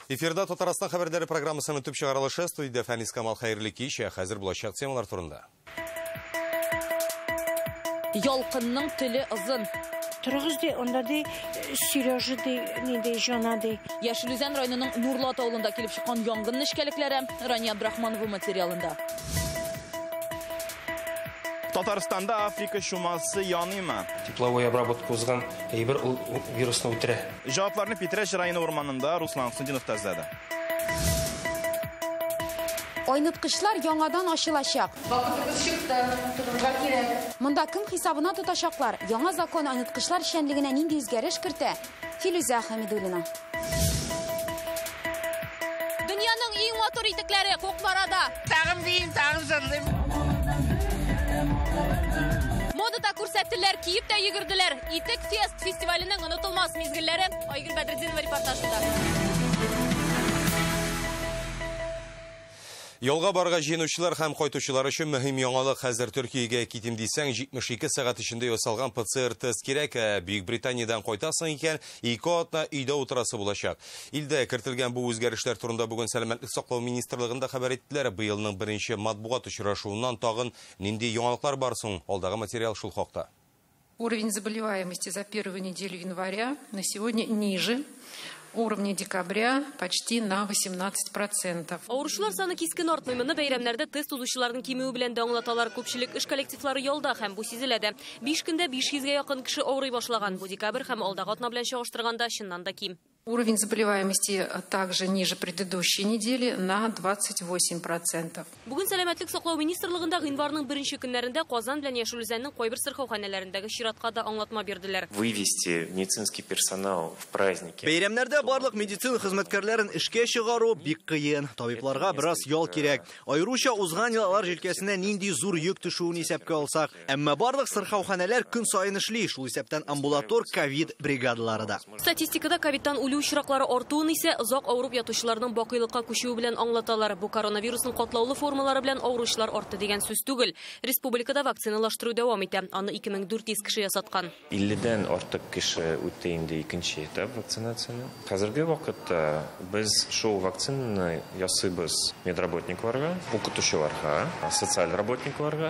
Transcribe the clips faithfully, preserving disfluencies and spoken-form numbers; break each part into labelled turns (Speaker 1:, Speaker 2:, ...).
Speaker 1: Эфирда Татарстан хәбәрләре программасының төп чыгарылышы студияда Фәнис Камал хәерле кич, хәзер булачак темалар турында.
Speaker 2: Ялкынның теле ызын.
Speaker 3: Тұрғыз де, онда де, Сережа де, не де, Жана де.
Speaker 2: Яшелүзән районының Нурлат авылында килеп чыккан янгын нишкәлекләре Рания Абдрахманова материалында.
Speaker 4: Татарстанда Африка чумасы яныймы?
Speaker 5: Тепловой обработка узган әйбер вирусны үтерә.
Speaker 4: Җавапларны Петряш районы урманында Руслан Хусайнов тәзләде.
Speaker 6: Айныткычлар яңадан ачылачак.
Speaker 7: Вакытыбыз чыкты, тотынга кирәк.
Speaker 6: Монда кем хисабына тотачаклар? Яңа закон айныткычлар эшчәнлегенә нинди үзгәреш кертә? Филүзә Хәмидуллина.
Speaker 2: Дөньяның иң матур итекләре Кукмарада.
Speaker 7: Тагым дин, тагым җырлыйм.
Speaker 2: Модада күрсәттеләр, киеп тә йөгерделәр. Итек фест фестиваленең онытылмас мизгелләре Айгөл Бәдретдинова репортажында.
Speaker 1: Ялга барга җыенучылар һәм кайтучылар өчен мөһим яңалык. Хәзер Төркиягә китим дисәң, җитмеш ике сәгать эчендә ясалган ПЦР тест кирәк. Бөек Британиядан кайтасың икән, ике атна өйдә утырасы булачак. Илдә кертелгән бу үзгәрешләр турында бүген Сәламәтлек саклау министрлыгында хәбәр иттеләр. Быелның беренче матбугат очрашуыннан тагын нинди яңалыклар бар соң? Алдагы материал шул хакта.
Speaker 8: Уровень заболеваемости за первую неделю января на сегодня ниже уровня декабря почти на восемнадцать процентов.
Speaker 2: Авыручылар саны кискен артмый. Моны бәйрәмнәрдә тест узучыларның кимүе белән дә аңлаталар. Күпчелек эш коллективлары ялда һәм бу сизелә дә. биш көндә биш йөзгә якын кеше авырый башлаган. Бу декабрь һәм алдагы атна белән чагыштырганда чыннан да ким.
Speaker 8: Уровень заболеваемости также ниже предыдущей недели на двадцать восемь процентов.
Speaker 2: Бүген Сәламәтлек саклау министрлыгында гыйнварның беренче көннәрендә Казан белән Яшелүзәннең кайбер сырхауханәләрендәге чиратка да аңлатма бирделәр.
Speaker 5: Вывести медицинский персонал в праздники.
Speaker 9: Бәйрәмнәрдә барлык медицина хезмәткәрләрен эшкә чыгару бик кыен. Табибларга бераз ял кирәк. Айруча узган еллар җилкәсенә нинди зур йөк төшүен исәпкә алсак, әмма барлык сырхауханәләр көн саен эшли. Шул исәптән амбулатор ковид бригадалары да.
Speaker 2: Статистикада ковидтан үлү очраклары артуын исә озак авырып ятучыларның бакыйлыкка күчүе белән аңлаталар. Бу коронавирусның катлаулы формалары белән авыручылар артты дигән сүз түгел. Республикада вакциналаштыру дәвам итә. Аны ике мең дүрт йөз кеше ясаткан.
Speaker 5: илледән артык кеше үтте инде икенче этап вакцинацияны. Хәзерге вакытта без шул вакцинаны ясыйбыз медработникларга, укытучыларга, социаль работникларга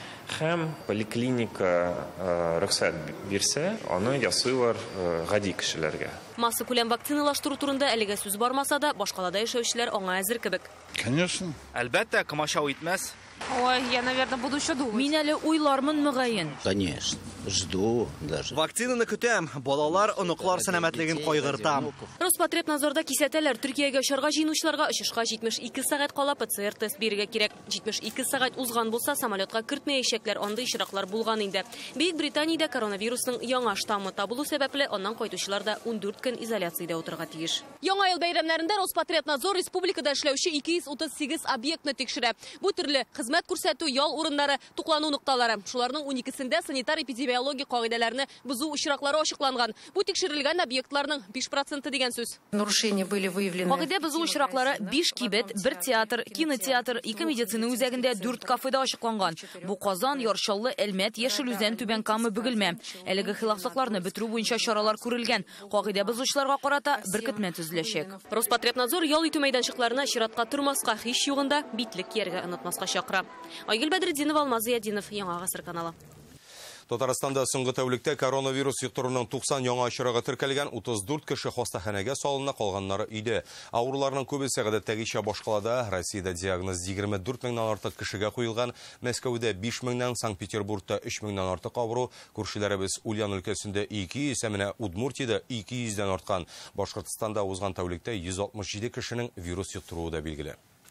Speaker 5: һәм поликлиника рөхсәт бирсә, аны ясыйлар гади кешеләргә.
Speaker 2: Масса күләм вакциналаштыру турында әлегә сүз бармаса да, башкалада яшәүчеләр аңа әзер кебек.
Speaker 4: Конечно.
Speaker 9: Әлбәттә, комачау итмәс.
Speaker 7: Ой, я, наверное, буду еще думать.
Speaker 2: Мин әле уйлармын мөгаен.
Speaker 10: Конечно, жду даже.
Speaker 9: Вакцинаны көтәм, балалар, оныклар сәламәтлеген кайгыртам.
Speaker 2: Роспотребнадзорда кисәтәләр, Төркиягә очарга җыенучыларга очышка җитмеш ике сәгать кала ПЦР тест бирергә кирәк. җитмеш ике сәгать узган булса, самолетка кертмәячәкләр, андый очраклар булган инде. Бөек Британиядә коронавирусның яңа штаммы табылу сәбәпле, аннан кайтучылар да ундүрт көн изоляциядә утырырга тиеш. Яңа ел бәйрәмнәрендә Роспотребнадзор республикада эшләүче ике йөз утыз сигез объектны тикшерә. Бу төрле хезмәт күрсәтү, ял урыннары, туклану нукталары. Шуларның уникесендә санитар-эпидемиология кагыйдәләрне бузу очраклары ачыкланган. Бу тикшерелгән объектларның биш проценты дигән сүз.
Speaker 8: Нарушения были выявлены.
Speaker 2: Кагыйдә бузу очраклары биш кибет, бер театр, кинотеатр, ике медицина үзәгендә, дүрт кафеда ачыкланган. Бу Казан, Яршаллы, Әлмәт, Яшелүзән, Түбән Кама, Бөгелмә. Әлеге хилафлыкларны бетерү буенча чаралар күрелгән. Кагыйдә бузучыларга карата беркетмә төзеләчәк. Роспотребнадзор ял итү мәйданчыкларына чиратка тормаска, һич югында битлек кияргә онытмаска чакыра. Айгөл Бәдретдинова, Алмаз Зиядинов, Яңа Гасыр каналы.
Speaker 1: Татарстанда соңгы тәүлектә коронавирус йоқтыруның туксан яңа очрагы теркәлгән, утыз дүрт кеше хастаханәгә салына, калганнары өйдә. Авыруларның күбесе гадәттәгечә башкалада. Россиядә диагноз егерме дүрт меңнән артык кешегә куелган. Мәскәүдә биш меңнән, Санкт-Петербургта өч меңнән артык авыру. Күршеләребез Ульян өлкәсендә ике йөз, менә Удмуртиядә ике йөздән арткан. Башкортстанда узган тәүлектә йөз алтмыш җиде кешенең вирус йоқтыруы да билгеле.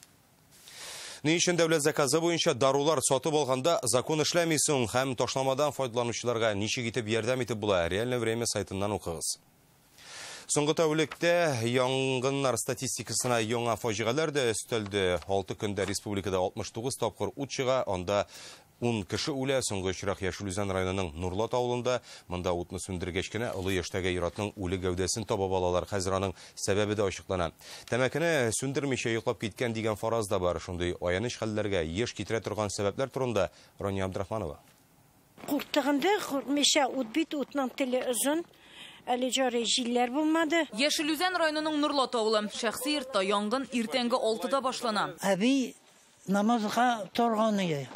Speaker 1: Ни өчен дәүләт заказы буенча дарулар сатып алганда закон эшләми соң һәм ташламадан файдаланучыларга ничек итеп ярдәм итеп була? Реальное время сайтыннан укыгыз. Соңгы тәүлектә янгыннар статистикасына яңа фаҗигаләр дә өстәлде. алты көндә республикада алтмыш тугыз тапкыр ут чыга, анда ун кеше үлә. Соңгы очрак Яшелүзән районының Нурлат авылында. Монда утны сүндергәч кенә олы яшьтәге иратның үле гәүдәсен табып алалар. Хәзер аның сәбәбе дә ачыклана. Тәмәкене сүндермичә йоклап киткән дигән фараз да бар. Шундый аяныч хәлләргә еш китерә торган сәбәпләр турында Рания Абдрахманова.
Speaker 3: Куртыгында, мешә ут бит, утның теле озын. әле жары җилләр булмады.
Speaker 2: Яшелүзән районының Нурлат авылы. Шәхси йортта янгын иртәнге алтыда башлана.
Speaker 11: Әби намазга торган иде.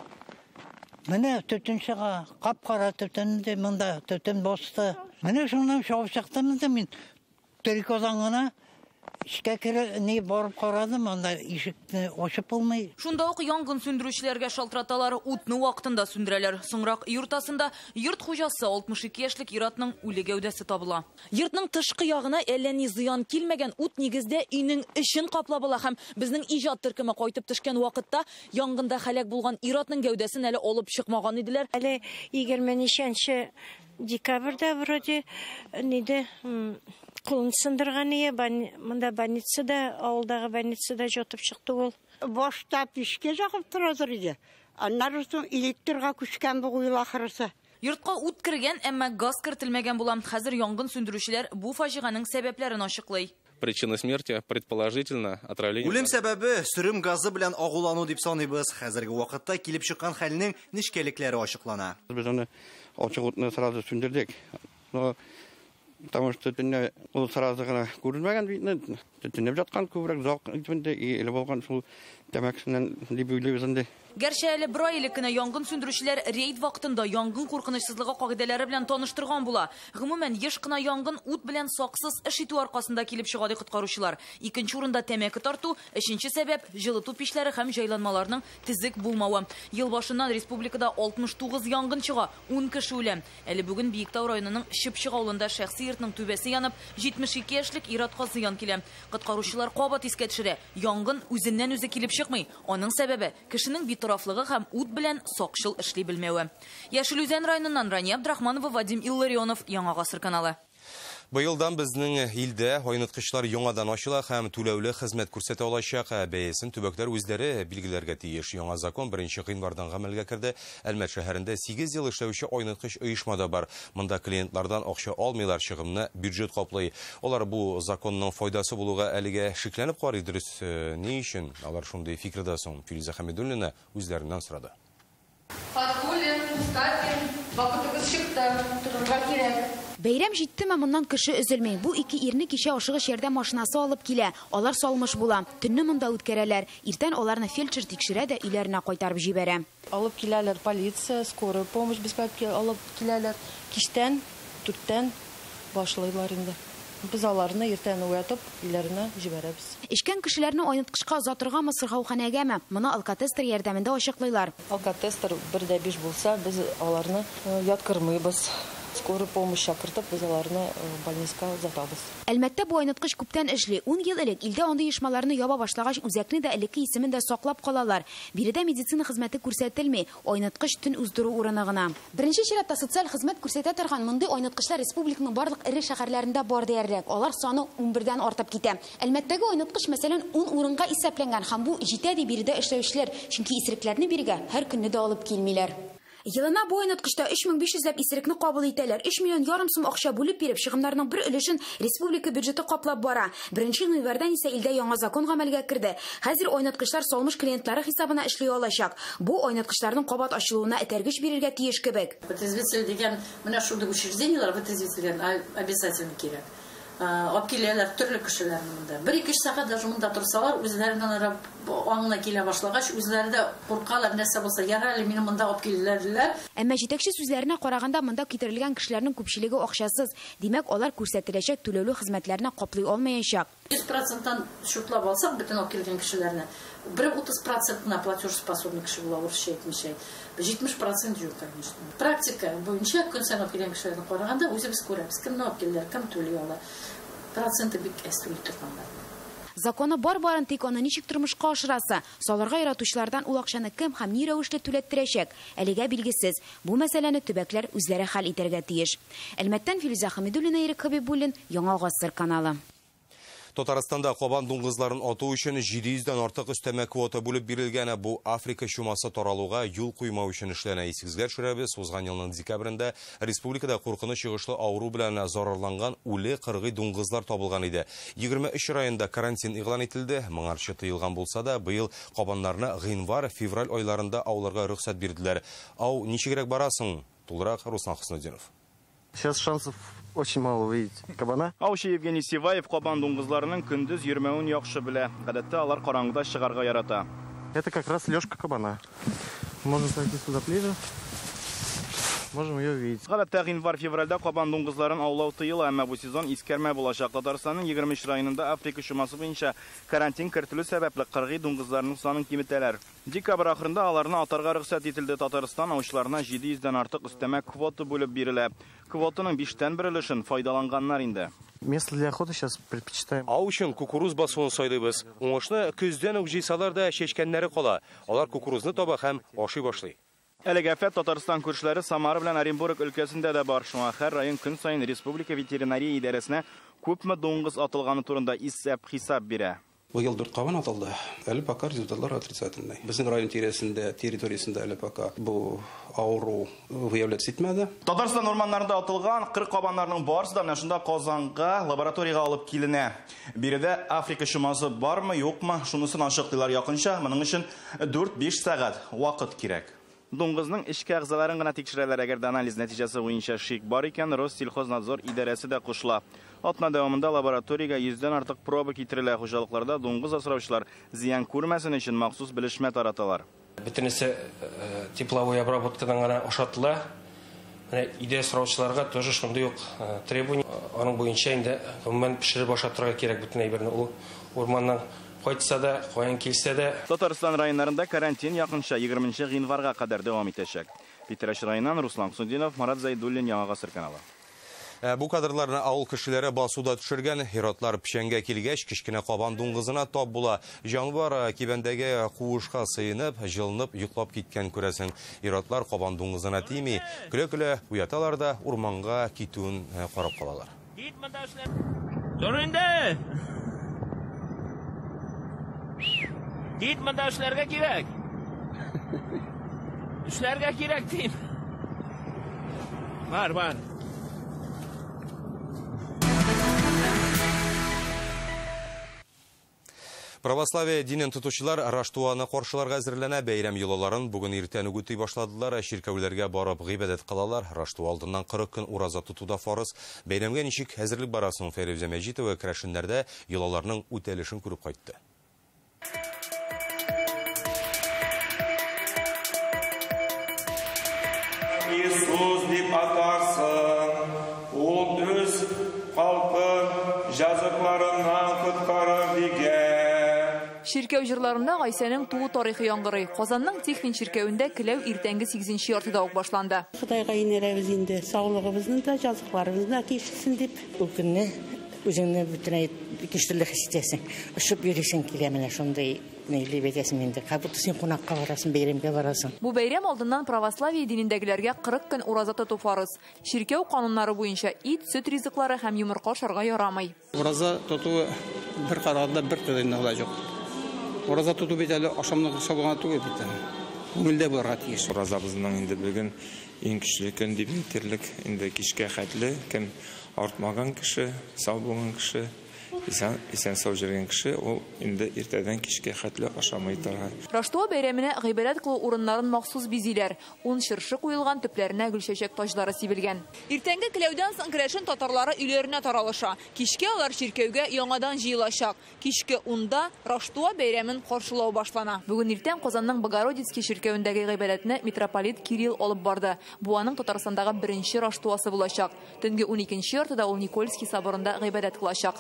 Speaker 11: Менә төтен чыга, кап-кара төтен дә монда төтен басты. Менә шуннан чыгып чыктым да мин Төркозан гына ишкә кере не барып карадым, анда ишекне ачып булмый.
Speaker 2: Шунда ук янгын сүндерүчеләргә шалтыраталар, утны вакытында сүндерәләр. Соңрак йортасында йорт хуҗасы алтмыш ике яшьлек ир-атның үле гәүдәсе табыла. Йортның тышкы ягына әллә ни зыян килмәгән, ут нигездә өйнең эчен каплап ала һәм безнең иҗат төркеме кайтып төшкән вакытта янгында һәлак булган ир-атның гәүдәсен әле алып чыкмаган иделәр.
Speaker 3: Әле егерме ничәнче декабрьдә вроде ниде кулын сындырган ие, монда больницада, авылдагы больницада жатып чыкты ул.
Speaker 12: Башта пишке жагып торадыр иде. Аннан соң электрга күчкән бу уйла ахырсы.
Speaker 2: Йортка ут кергән, әмма газ кертелмәгән була. Хәзер янгын сүндерүчеләр бу фаҗиганың сәбәпләрен ачыклый.
Speaker 13: Причина смерти предположительно отравление.
Speaker 9: Үлем сәбәбе сөрем газы белән агулану дип саныйбыз. Хәзерге вакытта килеп чыккан хәлнең нишкәлекләре ачыклана.
Speaker 14: Без аны ачык утны сразу сүндердек. Но потому что төнне ул сразу гына күренмәгән бит. Төнне жаткан күбрәк зак итмәде, иле булган шул тәмәкесеннән дип уйлыйбыз инде.
Speaker 2: Гәрчә әле бер ай элек кенә янгын сүндерүчеләр рейд вакытында янгын куркынычсызлыгы кагыйдәләре белән таныштырган була. Гомумән еш кына янгын ут белән саксыз эш итү аркасында килеп чыга ди коткаручылар. Икенче урында тәмәке тарту, өченче сәбәп җылыту печләре һәм җайланмаларның тизек булмавы. Ел башыннан республикада алтмыш тугыз янгын чыга, ун кеше үлә. Әле бүген Биектау районының Чыпчык авылында шәхси йортның түбәсе янып, җитмеш ике яшьлек ир-атка зыян килә. Коткаручылар кабат искә төшерә. Янгын үзеннән үзе килеп чыкмый. Аның сәбәбе кешенең битарафлыгы һәм ут белән сакчыл эшли белмәве. Яшелүзән районыннан Рания Абдрахманова, Вадим Илларионов, Яңа гасыр каналы.
Speaker 1: Быелдан безнең илдә айныткычлар яңадан ачыла һәм түләүле хезмәт күрсәтә алачак. Бәясен төбәкләр үзләре билгеләргә тиеш. Яңа закон беренче гыйнвардан гамәлгә керде. Әлмәт шәһәрендә сигез ел эшләүче айныткыч оешмада бар. Монда клиентлардан акча алмыйлар, чыгымны бюджет каплый. Алар бу законның файдасы булуга әлегә шикләнеп карый. Дөрес, ни өчен алар шундый фикердә соң? Филиза Хәмидуллина үзләреннән сорады.
Speaker 6: Бәйрәм җиттеме, моннан кеше өзелмәй. Бу ике ирне кичә ашыгыч ярдәм машинасы алып килә. Алар салмыш була. Төнне монда үткәрәләр. Иртән аларны фельдшер тикшерә дә өйләренә кайтарып җибәрә.
Speaker 15: Алып киләләр полиция, скорая помощь безгә алып киләләр. Кичтән, дүрттән башлыйлар инде. Без аларны иртән уятып, өйләренә җибәрәбез.
Speaker 6: Эшкән кешеләрне айныткышка озатыргамы, сырхауханәгәме? Моны алкотестер ярдәмендә ачыклыйлар.
Speaker 15: Алкотестер бер дә биш булса, без аларны яткырмыйбыз. Скорая помощь чакыртып, без аларны больницага озатабыз.
Speaker 6: Әлмәттә бу айныткыч күптән эшли. ун ел элек илдә андый оешмаларны яба башлагач, үзәкне дә элекке исемен дә саклап калалар. Биредә медицина хезмәте күрсәтелми, айныткыч төн уздыру урыны гына. Беренче чиратта социаль хезмәт күрсәтә торган мондый айныткычлар республиканың барлык ире шәһәрләрендә бар диярлек. Алар саны ун бердән артып китә. Әлмәттәге айныткыч мәсәлән ун урынга исәпләнгән һәм бу җитә ди биредә эшләүчеләр, чөнки исерекләрне биргә һәр көнне дә алып килмиләр. Елына бу айныткычта өч мең биш йөз ләп исерекне кабул итәләр. өч миллион ярым сум акча бүлеп биреп, чыгымнарның бер өлешен республика бюджеты каплап бара. Беренче гыйнвардан исә илдә яңа закон гамәлгә керде. Хәзер айныткычлар салмыш клиентлары хисабына эшли алачак. Бу айныткычларның кабат ачылуына этәргеч бирергә тиеш кебек.
Speaker 16: Вытрезвитель дигән менә шундый учреждениелар вытрезвитель обязательно кирәк. Алып киләләр төрле кешеләр монда. бер-ике сәгать даже монда торсалар, үзләреннән аңына килә башлагач, үзләре дә куркалар, нәрсә булса, яралы мине монда алып киләләр.
Speaker 6: Әмма җитәкче сүзләренә караганда, монда китерелгән кешеләрнең күпчелеге акчасыз. Димәк, алар күрсәтеләчәк түләүле хезмәтләрне каплый алмаячак.
Speaker 16: йөз проценттан шутлап алсак, бөтен алып килгән кешеләрне, бер утыз процентына платежеспособный кеше була, урысча әйтмичә. җитмеш процент юк, конечно. Практика буенча көн сан алып килгән кешеләрне караганда, үзебез күрәбез, кемне алып киләләр, кем түли ала. Проценты бик әстүл торганнар.
Speaker 6: Законы бар-барын тик аны ничек тормышка ашырасы, салырга яратучылардан ул акчаны кем һәм ни рәвешле түләттерәчәк, әлегә билгесез. Бу мәсьәләне төбәкләр үзләре хәл итәргә тиеш. Әлмәттән Филиза Хәмидуллина, Ирек Хәбибуллин, Яңа гасыр каналы.
Speaker 1: Татарстанда кабан дуңгызларын ату өчен җиде йөздән артык өстәмә квота бүлеп бирелгән. Бу Африка чумасы таралуга юл куймау өчен эшләнә. Исегезгә төшерәбез. Узган елның декабрендә республикада куркыныч чыгышлы авыру белән зарарланган үле кыргый дуңгызлар табылган иде. егерме өч районда карантин игълан итилде. Моңарчы тыелган булса да, быел кабаннарны гыйнвар-февраль айларында ауларга рөхсәт бирделәр. Ау ничегрәк барасың? Тулырак Руслан Хөснетдинов.
Speaker 17: Сейчас шансов очень мало увидеть кабана.
Speaker 4: Аучы Евгений Сиваев кабан дуңгызларының көндүз йөрмәвен яхшы белә. Гадәттә алар караңгыда чыгарга ярата.
Speaker 17: Это как раз лёжка кабана. Можно пойти сюда ближе. Можем ее увидеть.
Speaker 4: Гадәттә гыйнвар-февральдә кабан дуңгызларын аулау тыела, әмма бу сезон искәрмә булачак. Татарстанның егерме өч районында Африка чумасы буенча карантин кертелү сәбәпле кыргый дуңгызларның санын киметәләр. Декабрь ахырында аларны атарга рөхсәт ителде. Татарстан аучыларына җиде йөздән артык өстәмә квота бүлеп бирелә. Квотаның биштән бер өлешен файдаланганнар инде.
Speaker 17: Место для охоты сейчас предпочитаем.
Speaker 1: Ау өчен кукуруз басуын сайлыйбыз. Уңышны көздән үк җыйсалар да чәчкәннәре кала. Алар кукурузны таба һәм ашый башлый.
Speaker 4: Әлеге афәт Татарстан күршеләре Самара белән Оренбург өлкәсендә дә бар. Шуңа һәр район көн саен республика ветеринария идарәсенә күпме дуңгыз атылганы турында исәп-хисап бирә.
Speaker 18: Бу ел дүрт кабан атылды. Әле пока результатлар отрицательный. Безнең район тирәсендә, территориясендә әле пока бу авыру выявляться итмәде.
Speaker 4: Татарстан орманнарында атылган кырык кабаннарның барысы да менә шунда Казанга лабораториягә алып киленә. Биредә Африка чумасы бармы, юкмы, шунысын ачыклыйлар якынча. Моның өчен дүрт-биш сәгать вакыт кирәк. Дуңгызның эчке әгъзаларын гына тикшерәләр, әгәр анализ нәтиҗәсе буенча шик бар икән, Россельхознадзор идарәсе дә кушыла. Атна дәвамында лабораториягә йөздән артык проба китерелә. Хуҗалыкларда дуңгыз асраучылар зыян күрмәсен өчен махсус белешмә тараталар.
Speaker 5: Бөтенесе тепловой обработкадан гына ашатыла. Менә идея асраучыларга тоже шундый ук требование. Аның буенча инде гомумән пешереп ашатырга кирәк бөтен әйберне. Ул урманның кайтса да, каян килсә дә.
Speaker 4: Татарстан районнарында карантин якынча егерменче гыйнварга кадәр дәвам итәчәк. Питрәш районыннан Руслан Сундинов, Марат Зайдуллин, Яңа Гасыр каналы.
Speaker 1: Бу кадрларны авыл кешеләре басуда төшергән. Хиратлар пешәнгә килгәч, кичкенә кабан дуңгызына тап була. Җанвар кибәндәге куышка сыенып, җылынып, йоклап киткән күрәсең. Хиратлар кабан дуңгызына тими, көлә-көлә уяталар да урманга китүен карап калалар.
Speaker 19: Зөрүндә! Дит монда эшләргә кирәк. Эшләргә кирәк дим. Бар, бар.
Speaker 1: Православие динен тотучылар Раштуаны каршыларга әзерләнә. Бәйрәм йолаларын бүген иртән үк үти башладылар. Ширкәүләргә барып гыйбадәт кылалар. Рашту алдыннан кырык көн ураза тотуда фарыз. Бәйрәмгә ничек хәзерлек барасын Фәрүзә Мәҗитова керәшеннәрдә йолаларның үтәлешен күреп кайтты.
Speaker 20: Иисус дип атарсын, ул үз халкын жазыкларыннан коткарып дигән.
Speaker 21: Ширкәү җырларында Гайсәнең туу тарихы яңгырый. Казанның Тихвин ширкәүендә келәү иртәнге сигезенче яртыда ук башланды.
Speaker 22: Худайга инерәбез инде, саулыгыбызны да, жазыкларыбызны да кишсен дип. Ул көнне үзеңне бөтенләй киштерлек хис итәсең. Ошып йөрисең килә менә шундый нәйле бетәсең инде. Кабут син кунакка барасың, бәйрәмгә барасың.
Speaker 21: Бу бәйрәм алдыннан православие динендәгеләргә кырык көн ураза тоту фарыз. Ширкәү кануннары буенча ит, сөт ризыклары һәм йомырка ашарга ярамый.
Speaker 23: Ураза тоту бер карарда бер көнне гына юк. Ураза тоту бит әле ашамлык шабыган түгел бит. Күңелдә булырга тиеш.
Speaker 24: Уразабызның инде бүген иң көчле көн дип әйтерлек. Инде кичкә хәтле кем артмаган кеше, сау булган кеше, исән исән сау җөргән кеше, ул инде иртәдән кичкә хәтле ашамый тора.
Speaker 21: Раштуа бәйрәменә гыйбадәт кылу урыннарын махсус бизиләр. Ун чыршы куелган, төпләренә гөлчәчәк таҗлары сибелгән. Иртәнге келәүдән соң керәшен татарлары өйләренә таралыша. Кичкә алар ширкәүгә яңадан җыелачак. Кичке унда Раштуа бәйрәмен каршылау башлана. Бүген иртән Казанның Богородицкий ширкәүендәге гыйбадәтне митрополит Кирилл алып барды. Бу аның Татарстандагы беренче Раштуасы булачак. Төнге ун икенче яртыда ул Никольский соборында гыйбадәт кылачак.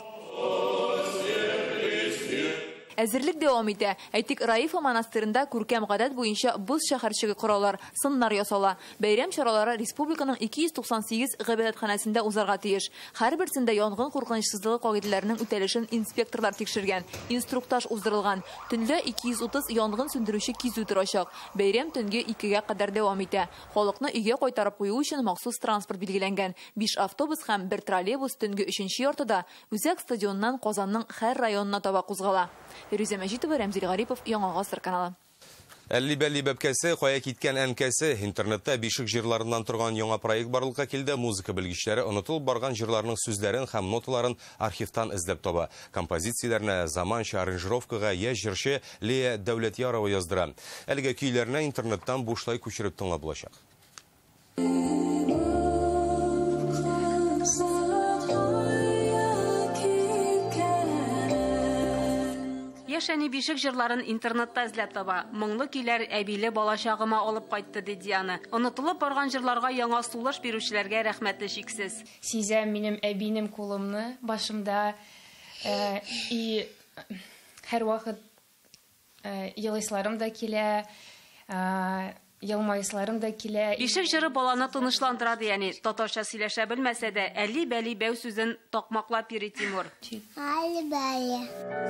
Speaker 21: Әзерлек дәвам итә. Әйтик, Раифа монастырында күркәм гадәт буенча боз шәһәрчеге коралар, сыннар ясала. Бәйрәм чаралары республиканың ике йөз туксан сигез гыйбадәтханәсендә узарга тиеш. Һәрберсендә янгын куркынычсызлыгы кагыйдәләренең үтәлешен инспекторлар тикшергән, инструктаж уздырылган. Төнлә ике йөз утыз янгын сүндерүче кизү торачак. Бәйрәм төнге икегә кадәр дәвам итә. Халыкны өйгә кайтарып кую өчен махсус транспорт билгеләнгән. биш автобус һәм бер троллейбус төнге өченче яртыда Үзәк стадионнан Казанның һәр районына таба кузгала. Фәрүзә Мәҗитова, Рәмзил Гарипов, Яңа Гасыр каналы.
Speaker 1: Әлли-бәлли бәпкәсе, кая киткән әнкәсе. Интернетта бишек җырларыннан торган яңа проект барлыкка килде. Музыка белгечләре онытылып барган җырларның сүзләрен һәм ноталарын архивтан эзләп таба. Композицияләрне заманча аранжировкага я җырчы Лея Дәүләтярова яздыра. Әлегә көйләрне интернеттан бушлай күчереп тыңлап булачак.
Speaker 2: яшәни бишек җырларын интернетта эзләп таба. Моңлы көйләр әбиле балачагыма алып кайтты диде аны. Онытылып барган җырларга яңа сулыш бирүчеләргә рәхмәтле шиксез.
Speaker 7: Сизәм минем әбинем кулымны башымда и һәр вакыт елысларым да килә, елмайысларым да килә.
Speaker 2: Бишек җыры баланы тынычландыра дигәни, татарча сөйләшә белмәсә дә, әлли-бәли бәү сүзен такмаклап йөри Тимур.
Speaker 8: Әлли-бәли.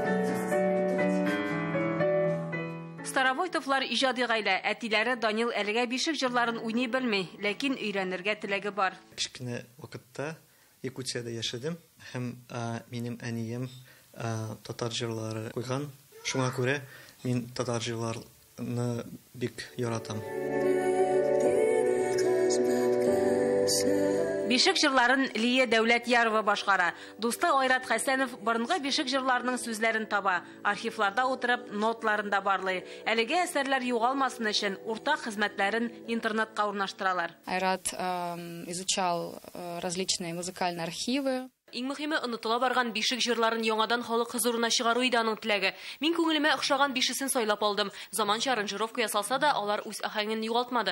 Speaker 2: Старовойтовлар иҗади гаилә, әтиләре Данил әлегә бишек җырларын уйный белми, ләкин өйрәнергә теләге бар.
Speaker 10: Кичкенә вакытта Якутиядә яшәдем һәм минем әнием татар җырлары куйган. Шуңа күрә мин татар җырларны бик яратам.
Speaker 2: Бишек җырларын Лия Дәүләтьярова башкара. Дусты Айрат Хәсәнов борынгы бишек җырларының сүзләрен таба. Архивларда утырып, нотларында барлый. Әлегә әсәрләр югалмасын өчен уртак хезмәтләрен интернетка урнаштыралар.
Speaker 11: Айрат изучал различные музыкальные архивы.
Speaker 2: Иң мөһиме, онытыла барган бишек җырларын яңадан халык хозурына чыгару иде аның теләге. Мин күңелемә охшаган бишесен сайлап алдым. Заманча аранжировка ясалса да, алар үз ахәңен югалтмады.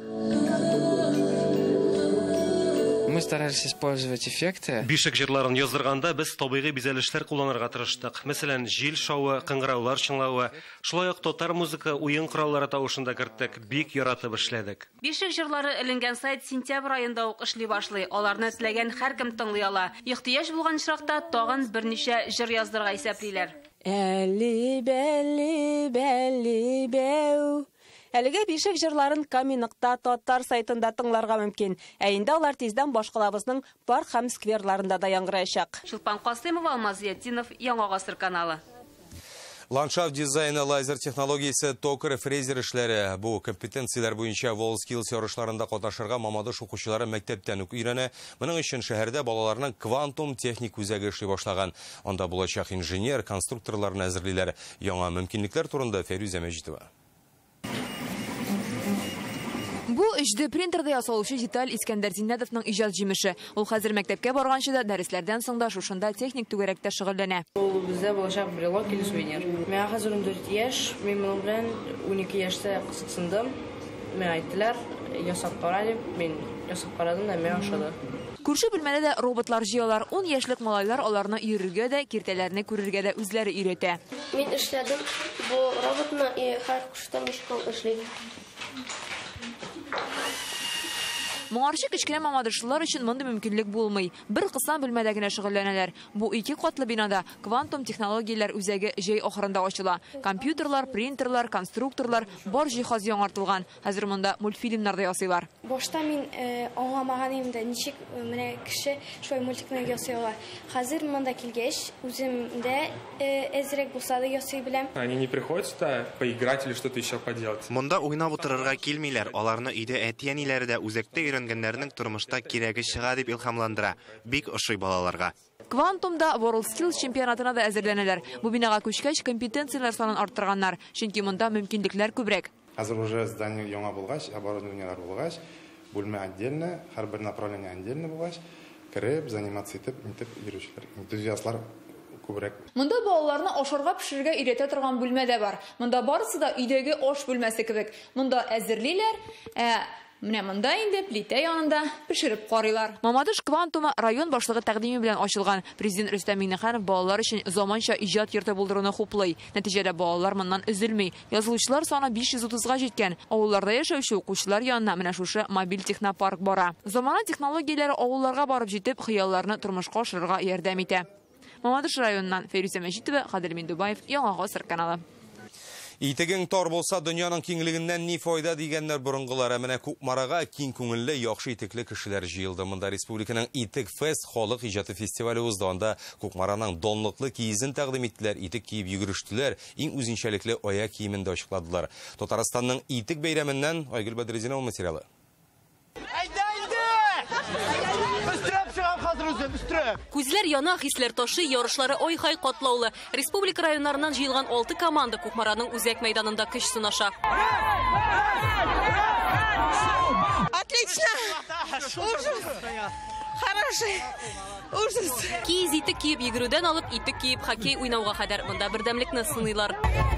Speaker 11: Мы старались использовать эффекты.
Speaker 25: Бишек җырларын яздырганда без табигый бизәлешләр кулланырга тырыштык. Мәсәлән, җил шавы, кыңгыраулар чыңлавы, шулай ук татар музыка уен кораллары тавышында керттек. Бик яратып эшләдек.
Speaker 2: Бишек җырлары эленгән сайт сентябрь аенда ук эшли башлый. Аларны теләгән һәркем тыңлый ала. Ихтыяҗ булган чакта тагын берничә җыр яздырга исәплиләр.
Speaker 26: Әлли бәли бәли бәү. Әлегә бишек җырларын Каменыкта татар сайтында тыңларга мөмкин. Ә инде алар тиздән башкалабызның парк һәм скверларында да яңгыраячак.
Speaker 2: Шулпан Касымова, Алмаз Зиятдинов, Яңа гасыр каналы.
Speaker 1: Ландшафт дизайны, лазер технологиясе, токер, фрезер эшләре. Бу компетенцияләр буенча WorldSkills ярышларында катнашырга Мамадыш укучылары мәктәптән үк өйрәнә. Моның өчен шәһәрдә балаларның квантум техник үзәге эшли башлаган. Анда булачак инженер, конструкторларны әзерлиләр. Яңа мөмкинлекләр турында Фәрүзә Мәҗитова.
Speaker 21: Бу эшне принтерда ясалучы деталь Искәндәр Зиннәтовның иҗат җимеше. Ул хәзер мәктәпкә барганчы да дәресләрдән соң да шушында техник түгәрәктә шөгыльләнә.
Speaker 15: Ул бездә булачак брелок или сувенир. Миңа хәзер ундүрт яшь, мин моның белән унике яшьтә кызыксындым. Миңа әйттеләр, ясап кара дип, мин ясап карадым да миңа ошады.
Speaker 21: Күрше бүлмәдә дә роботлар җыялар. ун яшьлек малайлар аларны йөрергә дә, киртәләрне күрергә дә үзләре өйрәтә.
Speaker 27: Мин эшләдем. Бу роботны һәр куштан мишкал эшли.
Speaker 21: Моңарчы кечкенә мамадышлылар өчен мондый мөмкинлек булмый. Бер кысан бүлмәдә генә шөгыльләнәләр. Бу ике катлы бинада квантум технологияләр үзәге җәй ахырында ачыла. Компьютерлар, принтерлар, конструкторлар, бар җиһаз яңартылган. Хәзер монда мультфильмнар да ясыйлар.
Speaker 27: Башта мин аңламаган идем дә, ничек менә кеше шулай мультикны ясыйлар. Хәзер монда килгәч, үземдә әзрәк булса да ясый беләм.
Speaker 28: Они не приходят сюда поиграть или что-то еще поделать.
Speaker 29: Монда уйнап утырырга килмиләр. Аларны өйдә әти-әниләре дә үзәктә гәннәрнең тормышта кирәге чыга дип илһамландыра. Бик ошый балаларга.
Speaker 21: Квантумда WorldSkills чемпионатына да әзерләнәләр. Бу бинага күчкәч компетенцияләр санын арттырганнар, чөнки монда мөмкинлекләр күбрәк.
Speaker 30: Хәзер уже здание яңа булгач, оборудованиелар булгач, бүлмә отдельно, һәр бер направление отдельно булгач, кереп, заниматься итеп, итеп йөрүчеләр, энтузиастлар күбрәк.
Speaker 21: Монда балаларны ашарга пешерергә өйрәтә торган бүлмә дә бар. Монда барысы да өйдәге аш бүлмәсе кебек. Монда әзерлиләр, менә монда инде плита янында пешереп карыйлар. Мамадыш квантумы район башлыгы тәкъдиме белән ачылган. Президент Рөстәм Миңнеханов балалар өчен заманча иҗат йорты булдыруны хуплый. Нәтиҗәдә балалар моннан өзелми. Язылучылар саны биш йөз утызга җиткән. Авылларда яшәүче укучылар янына менә шушы мобиль технопарк бара. Замана технологияләре авылларга барып җитеп, хыялларны тормышка ашырырга ярдәм итә. Мамадыш районыннан Фәрүзә Мәҗитова, Кадир Миндубаев, Яңа гасыр каналы.
Speaker 1: Итегең тар булса, дөньяның киңлегеннән ни файда дигәннәр борынгылар. Менә Күкмарага киң күңелле, яхшы итекле кешеләр җыелды. Монда республиканың Итек Фест халык иҗаты фестивале узды. Анда Күкмараның донлыклы киезен тәкъдим иттеләр, итек киеп йөгерештеләр, иң үзенчәлекле аяк киемен дә ачыкладылар. Татарстанның Итек бәйрәменнән Айгөл Бәдретдинова материалы.
Speaker 2: Күзләр яна, хисләр ташы, ярышлары ой-хай катлаулы. Республика районнарыннан җыелган алты команда Күкмараның үзәк мәйданында көч сынаша.
Speaker 31: Отлично!
Speaker 3: Хороший. Ужас.
Speaker 2: Киіз итек киеп йөгерүдән алып итек киеп хоккей уйнауга кадәр монда бердәмлекне сыйлар.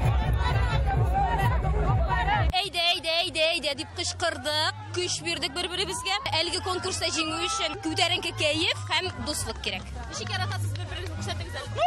Speaker 2: Әйдә, әйдә, әйдә, әйдә дип кычкырдык, көч бирдек бер-беребезгә. Әлеге конкурста җиңү өчен күтәренке кәеф һәм дуслык кирәк. Ничек яратасыз бер-берегезне күрсәтегез әле.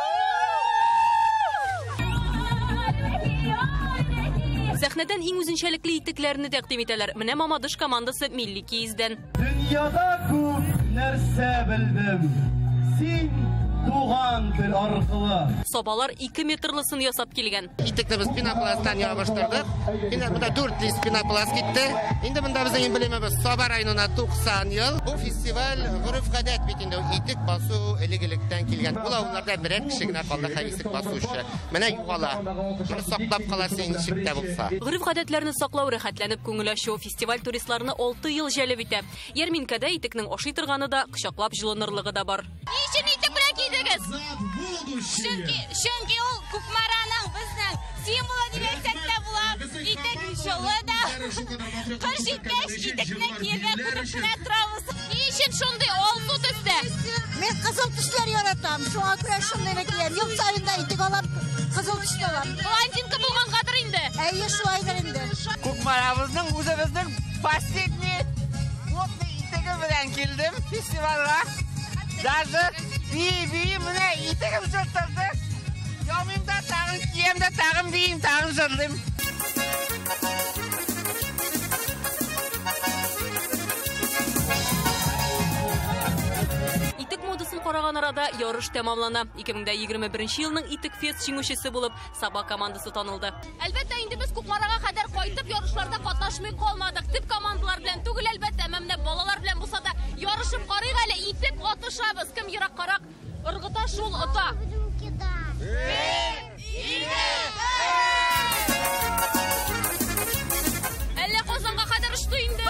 Speaker 2: Сәхнәдән иң үзенчәлекле итекләрне тәкъдим итәләр. Менә Мамадыш командасы милли киездән.
Speaker 5: Дөньяда күп нәрсә белдем. Син туган тел аркылы.
Speaker 2: Собалар ике метрлысын ясап килгән.
Speaker 6: Итекне без пенопласттан ябыштырдык. Инде монда дүрт лист пенопласт китте. Инде монда безнең билемебез Саба районына туксан ел. Бу фестиваль гөреф-гадәт бит инде итек басу элек-электән килгән. Бу авылларда берәр кеше генә калды һәм итек басучы. Менә югала. Моны саклап каласы ничек тә булса.
Speaker 2: Гөреф-гадәтләрне саклау рәхәтләнеп күңел ачу фестиваль туристларны алты ел җәлеп итә. Ярминкәдә итекнең ашый торганы да, кочаклап җылынырлыгы да бар. Ничек итек белән кидегез? Чөнки, чөнки ул Кукмараның безнең символы дип әйтсәк тә була. Итек җылы да. Кыш җиткәч итекне киергә күреп кенә торабыз. Ничек шундый алсу төстә?
Speaker 3: Мен кызыл төсләр яратам. Шуңа күрә шундый киям. Ел саен да итек алам, кызыл төсле алам.
Speaker 2: Блондинка булгангадыр инде.
Speaker 3: Әйе, шулайдыр инде.
Speaker 19: Кукмарабызның үзебезнең последний модный итеге белән килдем фестивальгә. Даже би-би менә итегем җыртылды. Ямыйм да тагын кием дә тагын биим, тагын җырлыйм.
Speaker 2: Итек модасын караган арада ярыш тәмамлана. ике мең егерме беренче елның Итек фест җиңүчесе булып Саба командасы танылды. Әлбәттә, инде без Кукмарага кадәр кайтып ярышларда катнашмый калмадык. Төп командалар белән түгел, әлбәттә, менә балалар белән булса да ярышып карыйк әле, итеп атышабыз. Кем ераккарак ыргыта шул ота. Әллә Казанга кадәр очты инде.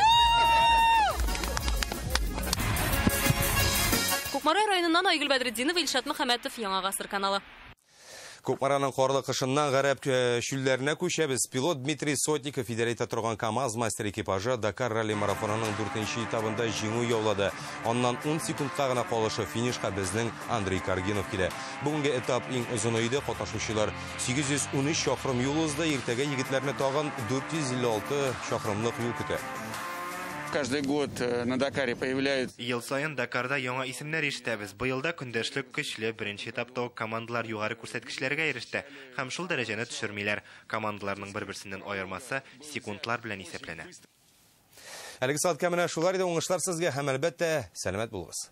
Speaker 2: Кукмара районыннан Айгөл Бәдретдинова, Илшат Мөхәммәтов, Яңа гасыр каналы.
Speaker 1: Кукмараның қорлы қышыннан ғарап шүлләріне көшәбіз. Пилот Дмитрий Сотников федерейта тұрған КамАЗ мастер экипажы Дакар ралли марафонының дүртенче этабында жеңу яулады. Оннан он секундқа ғана қалышы финишқа біздің Андрей Каргинов келе. Бүгінгі этап ең ұзын өйді қатнашучылар сегіз жүз он үч шақырым юл узды, ертеге егетлеріне тағын дүрт жүз элүү алты шақырымлық юл көтә.
Speaker 9: Каждый год на Дакаре появляются...
Speaker 29: Ел сайын Дакарда яңа исемнәр ишетәбез. Быелда көндәшлек көчле беренче этапта командалар югары күрсәткечләргә иреште һәм шул дәрәҗәне төшермиләр. Командаларның бер-берсеннән аермасы секундлар белән исәпләнә.
Speaker 1: Әлеге сәгатькә менә шулар иде, уңышлар сезгә һәм әлбәттә сәламәт булыгыз.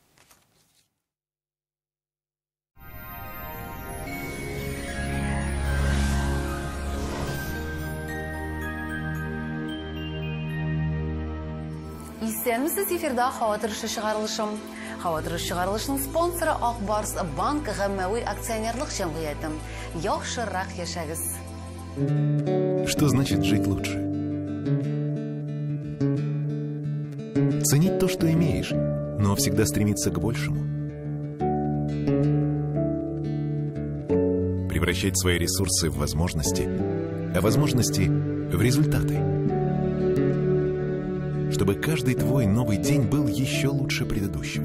Speaker 12: Исәнмесез, эфирда һава торышы чыгарылышым. Һава торышы чыгарылышының спонсоры Акбарс банк гаммәви акционерлык җәмгыяте. Яхшырак яшәгез.
Speaker 13: Что значит жить лучше? Ценить то, что имеешь, но всегда стремиться к большему. Превращать свои ресурсы в возможности, а возможности в результаты. Чтобы каждый твой новый день был еще лучше предыдущего.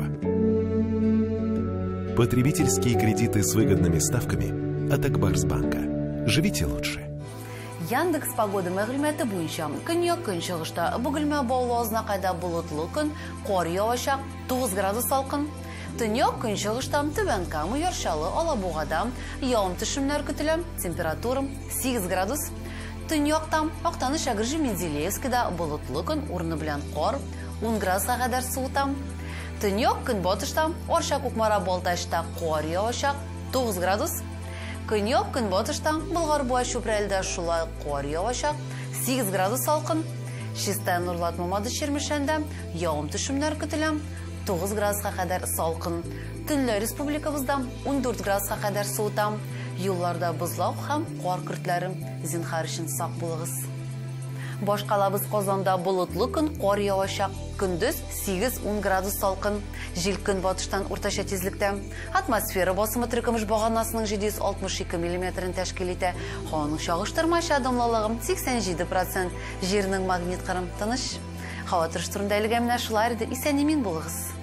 Speaker 13: Потребительские кредиты с выгодными ставками от Акбарсбанка. Живите лучше.
Speaker 12: Яндекс погода мәгълүматы буенча, көньяк көнчыгышта бүгелмә баулазына кайда болытлы көн, кар явачак, тугыз градус салкын. Төньяк көнчыгышта түбән Кама, Яршалы, Алабугада явым-төшемнәр көтелә, температура сигез градус. Төньяктан Актаныш, Әгерҗе, Менделеевскида болытлы көн, урыны белән кар, ун градуска кадәр суыта. Төньяк көнбатышта Арча, Кукмара, Балтачта кар явачак, тугыз градус. Көньяк көнбатышта Болгар-Буа, Чүпрәлдә шулай кар явачак, сигез градус салкын. Чистая, Нурлат, Мамадыш, Чермешәндә явым-төшемнәр көтелә, тугыз градуска кадәр салкын. Төнлә республикабызда ун дүрт градуска кадәр суыта. Юлларда бозлау һәм кар көртләре, зинһар өчен сак булыгыз. Башкалабыз Казанда болытлы көн, кар явачак, көндез сигез ун градус салкын. Җил көнбатыштан уртача тизлектә. Атмосфера басымы төркемеш баганасының җиде йөз алтмыш ике миллиметрын тәшкил итә. Һаваның чагыштырмача дымлылыгы сиксән җиде процент. Җирнең магнит кырым тыныч. Һава торышы турында әлегә менә шулар иде. Исән-имин булыгыз.